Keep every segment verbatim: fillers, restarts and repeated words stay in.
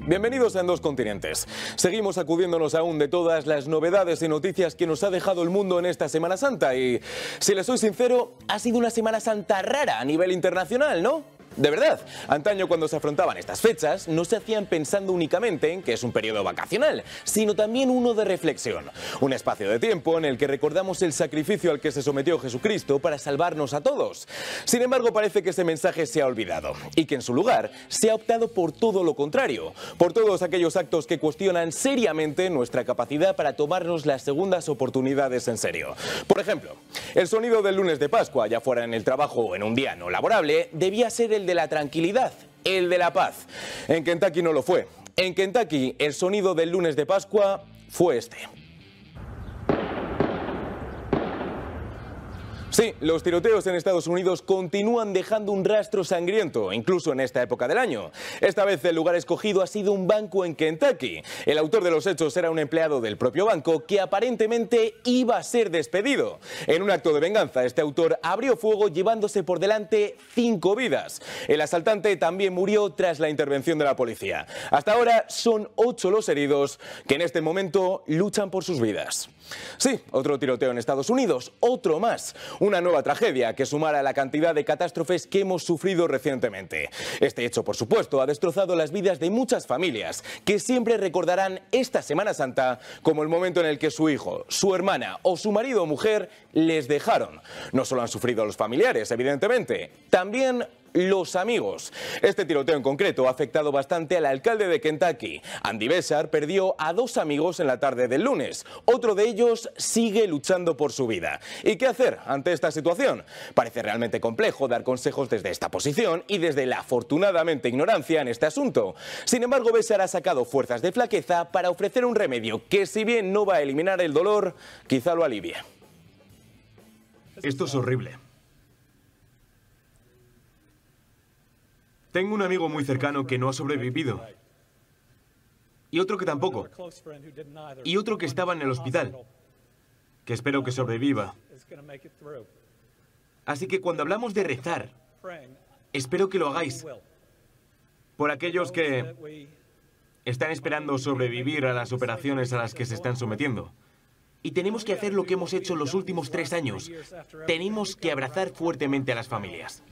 Bienvenidos a En Dos Continentes. Seguimos sacudiéndonos aún de todas las novedades y noticias que nos ha dejado el mundo en esta Semana Santa y, si les soy sincero, ha sido una Semana Santa rara a nivel internacional, ¿no? De verdad, antaño cuando se afrontaban estas fechas no se hacían pensando únicamente en que es un periodo vacacional, sino también uno de reflexión. Un espacio de tiempo en el que recordamos el sacrificio al que se sometió Jesucristo para salvarnos a todos. Sin embargo, parece que ese mensaje se ha olvidado y que en su lugar se ha optado por todo lo contrario, por todos aquellos actos que cuestionan seriamente nuestra capacidad para tomarnos las segundas oportunidades en serio. Por ejemplo, el sonido del lunes de Pascua, ya fuera en el trabajo o en un día no laborable, debía ser el de la tranquilidad, el de la paz. En Kentucky no lo fue. En Kentucky el sonido del lunes de Pascua fue este. Sí, los tiroteos en Estados Unidos continúan dejando un rastro sangriento, incluso en esta época del año. Esta vez el lugar escogido ha sido un banco en Kentucky. El autor de los hechos era un empleado del propio banco que aparentemente iba a ser despedido. En un acto de venganza, este autor abrió fuego llevándose por delante cinco vidas. El asaltante también murió tras la intervención de la policía. Hasta ahora son ocho los heridos que en este momento luchan por sus vidas. Sí, otro tiroteo en Estados Unidos, otro más. Una nueva tragedia que sumara a la cantidad de catástrofes que hemos sufrido recientemente. Este hecho, por supuesto, ha destrozado las vidas de muchas familias que siempre recordarán esta Semana Santa como el momento en el que su hijo, su hermana o su marido o mujer les dejaron. No solo han sufrido los familiares, evidentemente, también los amigos. Este tiroteo en concreto ha afectado bastante al alcalde de Kentucky. Andy Beshear perdió a dos amigos en la tarde del lunes. Otro de ellos sigue luchando por su vida. ¿Y qué hacer ante esta situación? Parece realmente complejo dar consejos desde esta posición y desde la afortunadamente ignorancia en este asunto. Sin embargo, Beshear ha sacado fuerzas de flaqueza para ofrecer un remedio que, si bien no va a eliminar el dolor, quizá lo alivie. Esto es horrible. Tengo un amigo muy cercano que no ha sobrevivido. Y otro que tampoco. Y otro que estaba en el hospital, que espero que sobreviva. Así que cuando hablamos de rezar, espero que lo hagáis por aquellos que están esperando sobrevivir a las operaciones a las que se están sometiendo. Y tenemos que hacer lo que hemos hecho en los últimos tres años. Tenemos que abrazar fuertemente a las familias.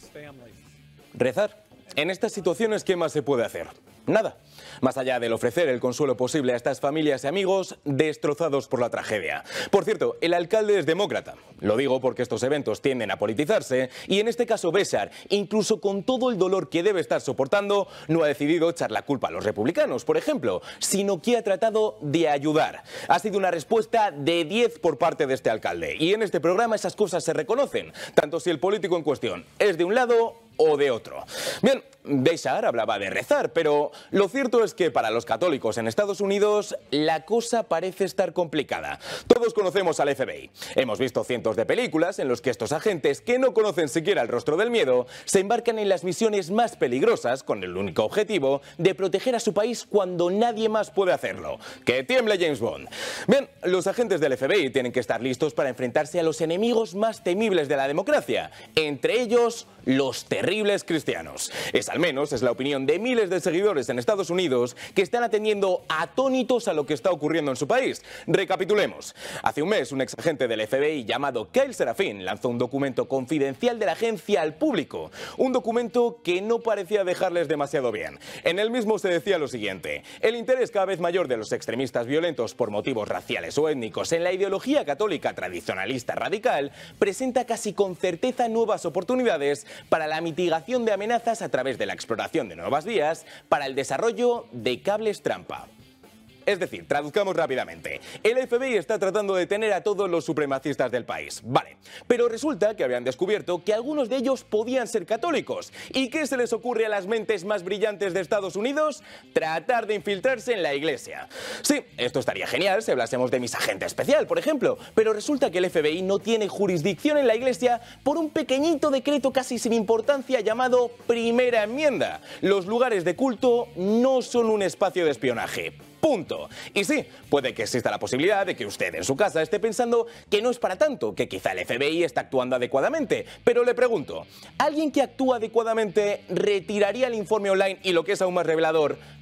Rezar. En estas situaciones, ¿qué más se puede hacer? Nada. Más allá del ofrecer el consuelo posible a estas familias y amigos destrozados por la tragedia. Por cierto, el alcalde es demócrata. Lo digo porque estos eventos tienden a politizarse y en este caso Beshear, incluso con todo el dolor que debe estar soportando, no ha decidido echar la culpa a los republicanos, por ejemplo, sino que ha tratado de ayudar. Ha sido una respuesta de diez por parte de este alcalde. Y en este programa esas cosas se reconocen, tanto si el político en cuestión es de un lado o de otro. Bien, Beshear hablaba de rezar, pero lo cierto es que para los católicos en Estados Unidos la cosa parece estar complicada. Todos conocemos al F B I. Hemos visto cientos de películas en los que estos agentes, que no conocen siquiera el rostro del miedo, se embarcan en las misiones más peligrosas con el único objetivo de proteger a su país cuando nadie más puede hacerlo. ¡Que tiemble James Bond! Bien, los agentes del F B I tienen que estar listos para enfrentarse a los enemigos más temibles de la democracia, entre ellos los terribles cristianos. Esa al menos es la opinión de miles de seguidores en Estados Unidos que están atendiendo atónitos a lo que está ocurriendo en su país. Recapitulemos. Hace un mes un ex agente del F B I llamado Kyle Serafin lanzó un documento confidencial de la agencia al público. Un documento que no parecía dejarles demasiado bien. En el mismo se decía lo siguiente: el interés cada vez mayor de los extremistas violentos por motivos raciales o étnicos en la ideología católica tradicionalista radical presenta casi con certeza nuevas oportunidades para la mitigación de amenazas a través de la exploración de nuevas vías para el desarrollo de cables trampa. Es decir, traduzcamos rápidamente. El F B I está tratando de detener a todos los supremacistas del país. Vale, pero resulta que habían descubierto que algunos de ellos podían ser católicos. ¿Y qué se les ocurre a las mentes más brillantes de Estados Unidos? Tratar de infiltrarse en la iglesia. Sí, esto estaría genial si hablásemos de misa agente especial, por ejemplo. Pero resulta que el F B I no tiene jurisdicción en la iglesia por un pequeñito decreto casi sin importancia llamado Primera Enmienda. Los lugares de culto no son un espacio de espionaje. Punto. Y sí, puede que exista la posibilidad de que usted en su casa esté pensando que no es para tanto, que quizá el F B I está actuando adecuadamente. Pero le pregunto, ¿alguien que actúa adecuadamente retiraría el informe online y, lo que es aún más revelador,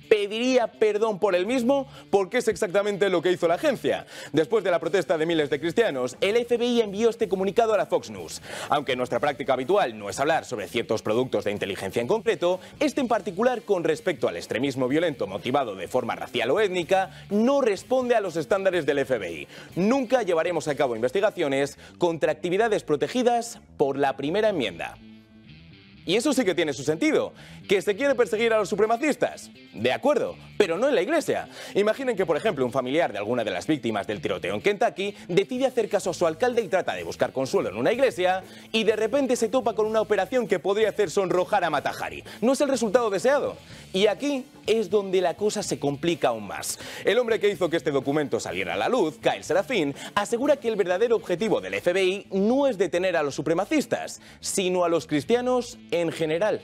pediría perdón por el mismo, porque es exactamente lo que hizo la agencia. Después de la protesta de miles de cristianos, el F B I envió este comunicado a la Fox News. Aunque nuestra práctica habitual no es hablar sobre ciertos productos de inteligencia en concreto, este en particular con respecto al extremismo violento motivado de forma racial o étnica, no responde a los estándares del F B I. Nunca llevaremos a cabo investigaciones contra actividades protegidas por la primera enmienda. Y eso sí que tiene su sentido. ¿Que se quiere perseguir a los supremacistas? De acuerdo, pero no en la iglesia. Imaginen que, por ejemplo, un familiar de alguna de las víctimas del tiroteo en Kentucky decide hacer caso a su alcalde y trata de buscar consuelo en una iglesia y de repente se topa con una operación que podría hacer sonrojar a Mata Hari. No es el resultado deseado. Y aquí es donde la cosa se complica aún más. El hombre que hizo que este documento saliera a la luz, Kyle Serafin, asegura que el verdadero objetivo del F B I no es detener a los supremacistas, sino a los cristianos en general.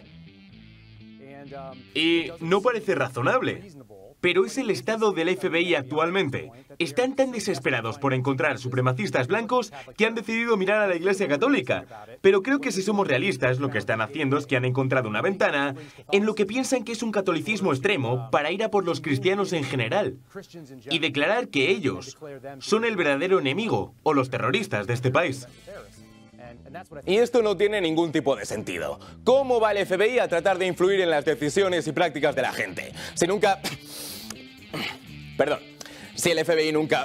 Y no parece razonable, pero es el estado del F B I actualmente. Están tan desesperados por encontrar supremacistas blancos que han decidido mirar a la Iglesia Católica. Pero creo que si somos realistas, lo que están haciendo es que han encontrado una ventana en lo que piensan que es un catolicismo extremo para ir a por los cristianos en general y declarar que ellos son el verdadero enemigo o los terroristas de este país. Y esto no tiene ningún tipo de sentido. ¿Cómo va el F B I a tratar de influir en las decisiones y prácticas de la gente? Si nunca... Perdón. Si el F B I nunca...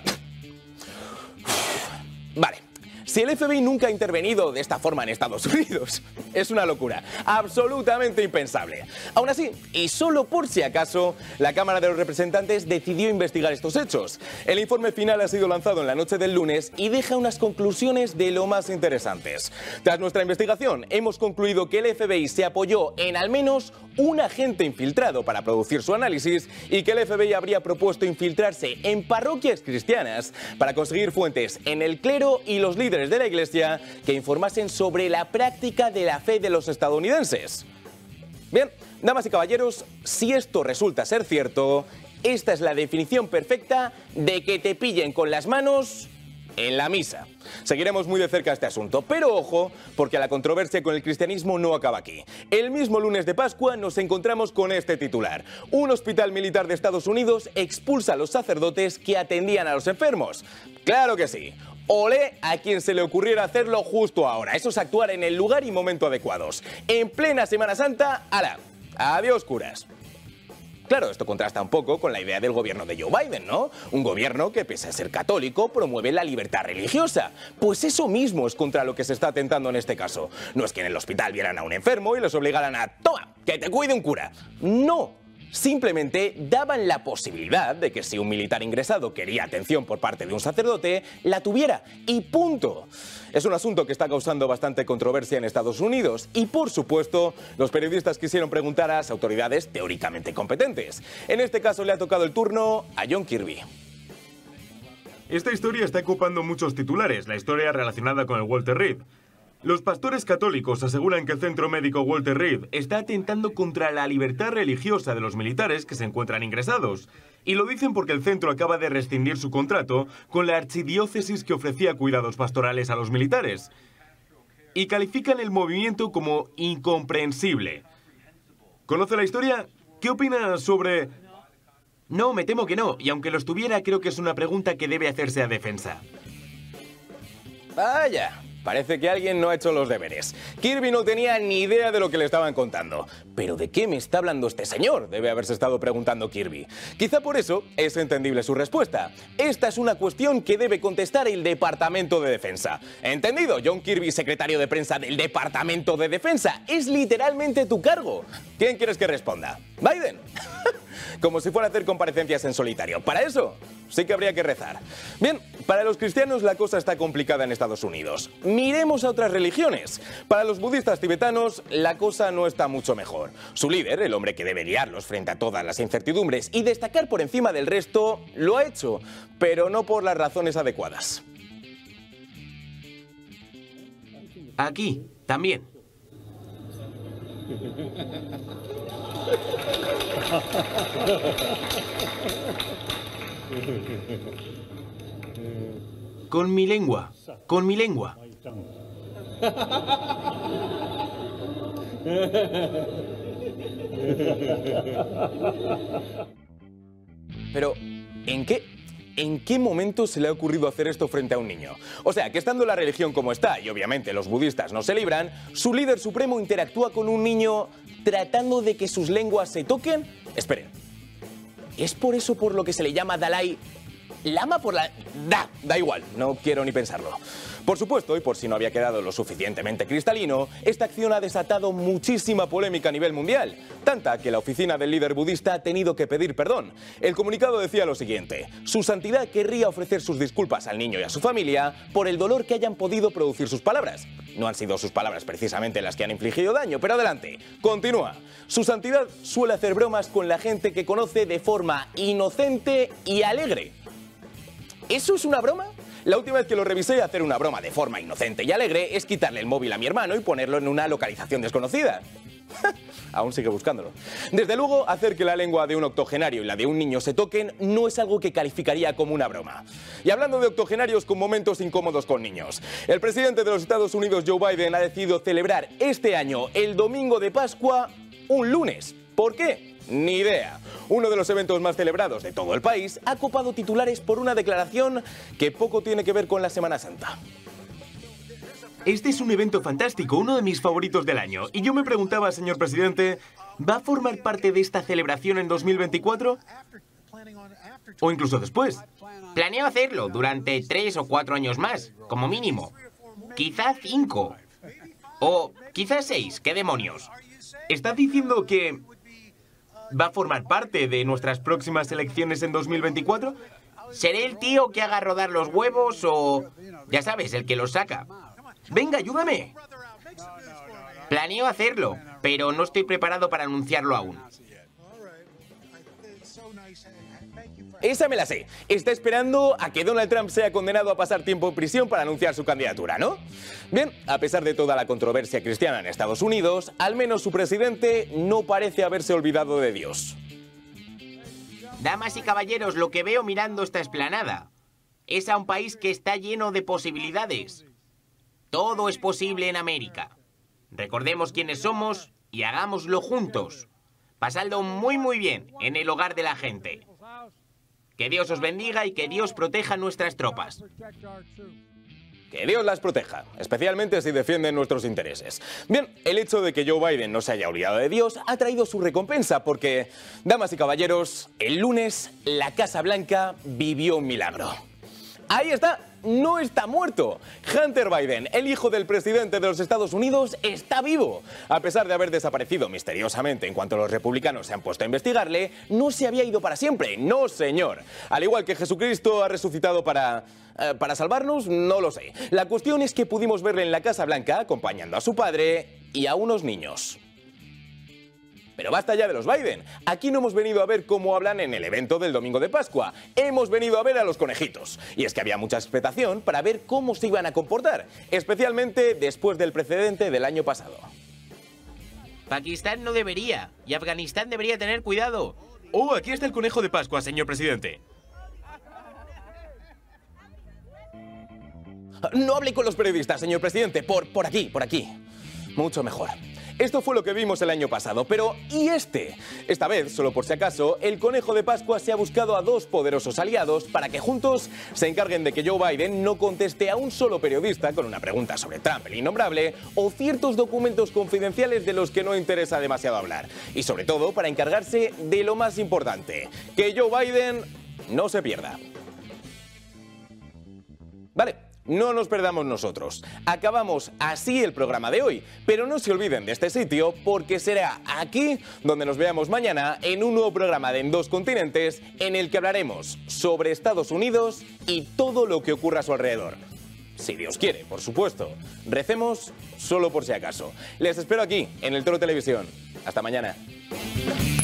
Vale. Si el F B I nunca ha intervenido de esta forma en Estados Unidos, es una locura, absolutamente impensable. Aún así, y solo por si acaso, la Cámara de los Representantes decidió investigar estos hechos. El informe final ha sido lanzado en la noche del lunes y deja unas conclusiones de lo más interesantes. Tras nuestra investigación, hemos concluido que el F B I se apoyó en al menos un agente infiltrado para producir su análisis y que el F B I habría propuesto infiltrarse en parroquias cristianas para conseguir fuentes en el clero y los líderes de la iglesia que informasen sobre la práctica de la fe de los estadounidenses. Bien, damas y caballeros, si esto resulta ser cierto, esta es la definición perfecta de que te pillen con las manos en la misa. Seguiremos muy de cerca este asunto, pero ojo, porque la controversia con el cristianismo no acaba aquí. El mismo lunes de Pascua nos encontramos con este titular. Un hospital militar de Estados Unidos expulsa a los sacerdotes que atendían a los enfermos. ¡Claro que sí! Olé a quien se le ocurriera hacerlo justo ahora. Eso es actuar en el lugar y momento adecuados. En plena Semana Santa, ¡hala! Adiós, curas. Claro, esto contrasta un poco con la idea del gobierno de Joe Biden, ¿no? Un gobierno que, pese a ser católico, promueve la libertad religiosa. Pues eso mismo es contra lo que se está atentando en este caso. No es que en el hospital vieran a un enfermo y los obligaran a ¡toma, que te cuide un cura! ¡No! Simplemente daban la posibilidad de que si un militar ingresado quería atención por parte de un sacerdote, la tuviera. ¡Y punto! Es un asunto que está causando bastante controversia en Estados Unidos y, por supuesto, los periodistas quisieron preguntar a las autoridades teóricamente competentes. En este caso le ha tocado el turno a John Kirby. Esta historia está ocupando muchos titulares, la historia relacionada con el Walter Reed. Los pastores católicos aseguran que el centro médico Walter Reed está atentando contra la libertad religiosa de los militares que se encuentran ingresados. Y lo dicen porque el centro acaba de rescindir su contrato con la archidiócesis que ofrecía cuidados pastorales a los militares. Y califican el movimiento como incomprensible. ¿Conoce la historia? ¿Qué opina sobre...? No, me temo que no, y aunque lo estuviera, creo que es una pregunta que debe hacerse a defensa. Vaya, parece que alguien no ha hecho los deberes. Kirby no tenía ni idea de lo que le estaban contando. ¿Pero de qué me está hablando este señor?, debe haberse estado preguntando Kirby. Quizá por eso es entendible su respuesta. Esta es una cuestión que debe contestar el Departamento de Defensa. ¿Entendido, John Kirby, secretario de prensa del Departamento de Defensa? Es literalmente tu cargo. ¿Quién quieres que responda? ¿Biden? Como si fuera a hacer comparecencias en solitario. Para eso sí que habría que rezar. Bien, para los cristianos la cosa está complicada en Estados Unidos. Miremos a otras religiones. Para los budistas tibetanos la cosa no está mucho mejor. Su líder, el hombre que debe guiarlos frente a todas las incertidumbres y destacar por encima del resto, lo ha hecho, pero no por las razones adecuadas. Aquí, también. Con mi lengua, con mi lengua. Pero, ¿en qué, ¿en qué momento se le ha ocurrido hacer esto frente a un niño? O sea, que estando la religión como está, y obviamente los budistas no se libran, su líder supremo interactúa con un niño tratando de que sus lenguas se toquen. Esperen, ¿es por eso por lo que se le llama Dalai Lama? Por la... Da, da igual, no quiero ni pensarlo. Por supuesto, y por si no había quedado lo suficientemente cristalino, esta acción ha desatado muchísima polémica a nivel mundial, tanta que la oficina del líder budista ha tenido que pedir perdón. El comunicado decía lo siguiente: Su Santidad querría ofrecer sus disculpas al niño y a su familia por el dolor que hayan podido producir sus palabras. No han sido sus palabras precisamente las que han infligido daño, pero adelante, continúa. Su Santidad suele hacer bromas con la gente que conoce de forma inocente y alegre. ¿Eso es una broma? La última vez que lo revisé, hacer una broma de forma inocente y alegre es quitarle el móvil a mi hermano y ponerlo en una localización desconocida. Aún sigue buscándolo. Desde luego, hacer que la lengua de un octogenario y la de un niño se toquen no es algo que calificaría como una broma. Y hablando de octogenarios con momentos incómodos con niños, el presidente de los Estados Unidos, Joe Biden, ha decidido celebrar este año el domingo de Pascua un lunes. ¿Por qué? Ni idea. Uno de los eventos más celebrados de todo el país ha copado titulares por una declaración que poco tiene que ver con la Semana Santa. Este es un evento fantástico, uno de mis favoritos del año. Y yo me preguntaba, señor presidente, ¿va a formar parte de esta celebración en dos mil veinticuatro? O incluso después. Planeo hacerlo durante tres o cuatro años más, como mínimo. Quizá cinco. O quizá seis, ¿qué demonios? ¿Está diciendo que va a formar parte de nuestras próximas elecciones en dos mil veinticuatro? ¿Seré el tío que haga rodar los huevos o, ya sabes, el que los saca? Venga, ayúdame. Planeo hacerlo, pero no estoy preparado para anunciarlo aún. Esa me la sé. Está esperando a que Donald Trump sea condenado a pasar tiempo en prisión para anunciar su candidatura, ¿no? Bien, a pesar de toda la controversia cristiana en Estados Unidos, al menos su presidente no parece haberse olvidado de Dios. Damas y caballeros, lo que veo mirando esta explanada es a un país que está lleno de posibilidades. Todo es posible en América. Recordemos quiénes somos y hagámoslo juntos. Pasadlo muy muy bien en el hogar de la gente. Que Dios os bendiga y que Dios proteja nuestras tropas. Que Dios las proteja, especialmente si defienden nuestros intereses. Bien, el hecho de que Joe Biden no se haya olvidado de Dios ha traído su recompensa porque, damas y caballeros, el lunes la Casa Blanca vivió un milagro. Ahí está, no está muerto. Hunter Biden, el hijo del presidente de los Estados Unidos, está vivo. A pesar de haber desaparecido misteriosamente en cuanto los republicanos se han puesto a investigarle, no se había ido para siempre, no señor. Al igual que Jesucristo ha resucitado para... Eh, ¿para salvarnos? No lo sé. La cuestión es que pudimos verle en la Casa Blanca acompañando a su padre y a unos niños. Pero basta ya de los Biden. Aquí no hemos venido a ver cómo hablan en el evento del domingo de Pascua. Hemos venido a ver a los conejitos. Y es que había mucha expectación para ver cómo se iban a comportar, especialmente después del precedente del año pasado. Pakistán no debería, y Afganistán debería tener cuidado. Oh, aquí está el conejo de Pascua, señor presidente. No hable con los periodistas, señor presidente. Por, por aquí, por aquí. Mucho mejor. Esto fue lo que vimos el año pasado, pero ¿y este? Esta vez, solo por si acaso, el conejo de Pascua se ha buscado a dos poderosos aliados para que juntos se encarguen de que Joe Biden no conteste a un solo periodista con una pregunta sobre Trump, el innombrable, o ciertos documentos confidenciales de los que no interesa demasiado hablar. Y sobre todo, para encargarse de lo más importante, que Joe Biden no se pierda. Vale. No nos perdamos nosotros. Acabamos así el programa de hoy, pero no se olviden de este sitio porque será aquí donde nos veamos mañana en un nuevo programa de En Dos Continentes en el que hablaremos sobre Estados Unidos y todo lo que ocurra a su alrededor. Si Dios quiere, por supuesto. Recemos solo por si acaso. Les espero aquí en El Toro Televisión. Hasta mañana.